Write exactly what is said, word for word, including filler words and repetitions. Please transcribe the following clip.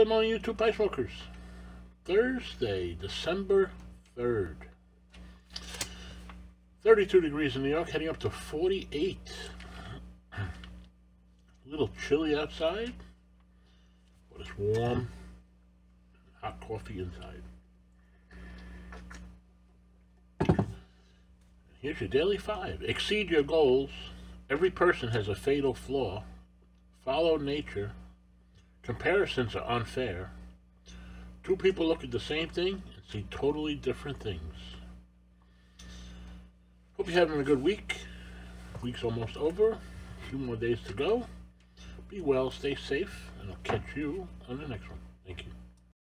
Good morning, YouTube Ice Walkers. Thursday, December third. thirty-two degrees in New York, heading up to forty-eight. A little chilly outside, but it's warm. Hot coffee inside. Here's your daily five. Exceed your goals. Every person has a fatal flaw. Follow nature. Comparisons are unfair. Two people look at the same thing and see totally different things. Hope you're having a good week. Week's almost over. A few more days to go. Be well, stay safe, and I'll catch you on the next one. Thank you.